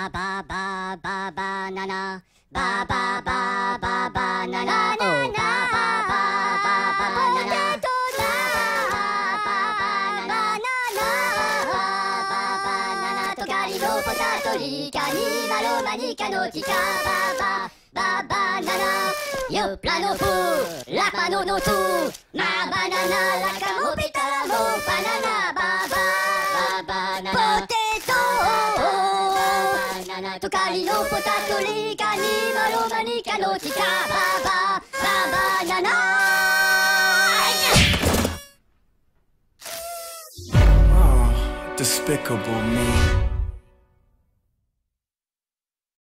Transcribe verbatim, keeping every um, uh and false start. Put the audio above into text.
バババババナナバババババナナバババババナナポテトだババババナナトカリのポタトリカニマロマニカのティカババババナナヨプラノフラパノノトマバナナラカモペタラモバナナババババナナポテトバナナトカリのポタトリカニマロマニカのティカババババナナ Oh, despicable me.